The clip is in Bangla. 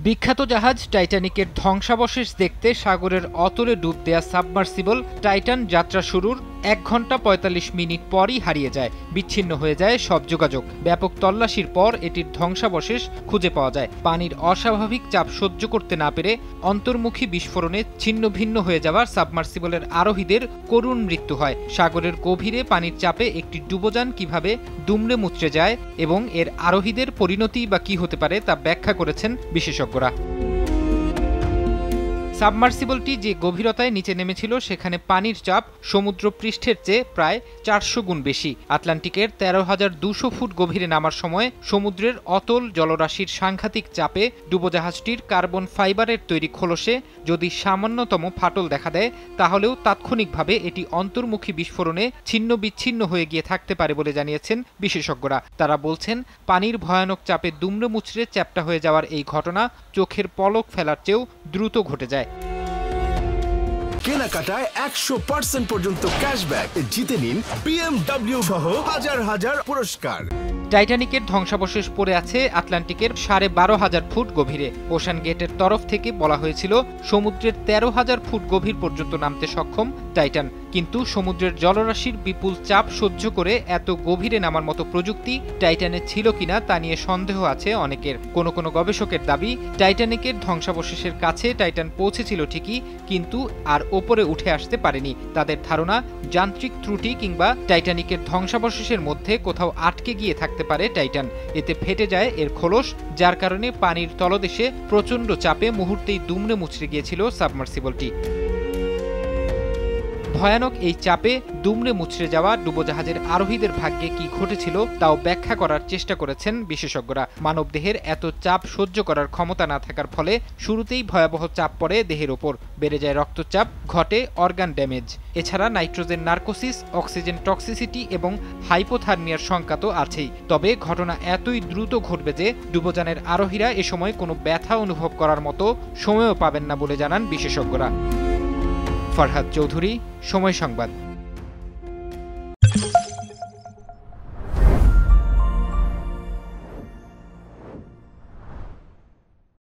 বিখ্যাত জাহাজ টাইটানিকের ধ্বংসাবশেষ দেখতে সাগরের অতলে ডুব দেয়া সাবমার্সিবল টাইটান যাত্রা শুরুর 1 ঘন্টা ৪৫ মিনিট পরই হারিয়ে যায়। বিচ্ছিন্ন হয়ে যায় সব যোগাযোগ। ব্যাপক তল্লাশির পর এটির ধ্বংসাবশেষ খুঁজে পাওয়া যায়। পানির অস্বাভাবিক চাপ সহ্য করতে না পেরে অন্তর্মুখী বিস্ফোরণে ছিন্ন ভিন্ন হয়ে যাওয়া সাবমার্সিবলের আরোহীদের করুণ মৃত্যু হয়। সাগরের গভীরে পানির চাপে একটি ডুবোযান কিভাবে দুমড়ে মুচড়ে যায় এবং এর আরোহীদের পরিণতি বা কি হতে পারে তা ব্যাখ্যা করেছেন বিশেষজ্ঞরা। সাবমার্সিবলটি যে গভীরতায় নিচে নেমেছিল সেখানে পানির চাপ সমুদ্র পৃষ্ঠের চেয়ে প্রায় 400 গুণ বেশি। আটলান্টিকের ১৩,২০০ ফুট গভীরে নামার সময় সমুদ্রের অতল জলরাশির সাংঘাতিক চাপে ডুবোজাহাজটির কার্বন ফাইবারের তৈরি খোলসে যদি সামান্যতম ফাটল দেখা দেয় তাহলেও তাৎক্ষণিকভাবে এটি অন্তর্মুখী বিস্ফোরণে ছিন্ন বিচ্ছিন্ন হয়ে গিয়ে থাকতে পারে বলে জানিয়েছেন বিশেষজ্ঞরা। তারা বলছেন, পানির ভয়ানক চাপে দুমড়ে মুচড়ে চ্যাপ্টা হয়ে যাওয়ার এই ঘটনা চোখের পলক ফেলার চেয়েও দ্রুত ঘটে যায়। কেনাকাটায় 100% পর্যন্ত ক্যাশব্যাক জিতে নিন BMW সহ হাজার হাজার পুরস্কার। টাইটানিকের ধ্বংসাবশেষ পড়ে আছে আটলান্টিকের ১২,৫০০ ফুট গভীরে। ওশান গেটের তরফ থেকে বলা হয়েছিল সমুদ্রের ১৩,০০০ ফুট গভীর পর্যন্ত নামতে সক্ষম টাইটান। কিন্তু সমুদ্রের জলরাশির বিপুল চাপ সহ্য করে এত গভীরে নামার মতো প্রযুক্তি টাইটানে ছিল কিনা তা নিয়ে সন্দেহ আছে অনেকের। কোনো কোনো গবেষকের দাবি, টাইটানিকের ধ্বংসাবশেষের কাছে টাইটান পৌঁছেছিল ঠিকই, কিন্তু আর ওপরে উঠে আসতে পারেনি। তাদের ধারণা, যান্ত্রিক ত্রুটি কিংবা টাইটানিকের ধ্বংসাবশেষের মধ্যে কোথাও আটকে গিয়ে থাকতে পারে টাইটান। এতে ফেটে যায় এর খোলস, যার কারণে পানির তলদেশে প্রচণ্ড চাপে মুহূর্তেই দুমড়ে মুচড়ে গিয়েছিল সাবমার্সিবলটি। ভয়ানক এই চাপে দুমড়ে মুচড়ে যাওয়া ডুবোজাহাজের আরোহীদের ভাগ্যে কি ঘটেছিল তাও ব্যাখ্যা করার চেষ্টা করেছেন বিশেষজ্ঞরা। মানবদেহের এত চাপ সহ্য করার ক্ষমতা না থাকার ফলে শুরুতেই ভয়াবহ চাপ পড়ে দেহের ওপর, বেড়ে যায় রক্তচাপ, ঘটে অর্গান ড্যামেজ। এছাড়া নাইট্রোজেন নার্কোসিস, অক্সিজেন টক্সিসিটি এবং হাইপোথার্মিয়ার শঙ্কা তো আছেই। তবে ঘটনা এতই দ্রুত ঘটবে যে ডুবোযানের আরোহীরা এ সময় কোনো ব্যথা অনুভব করার মতো সময়ও পাবেন না বলে জানান বিশেষজ্ঞরা। ফরহাদ চৌধুরী, সময় সংবাদ।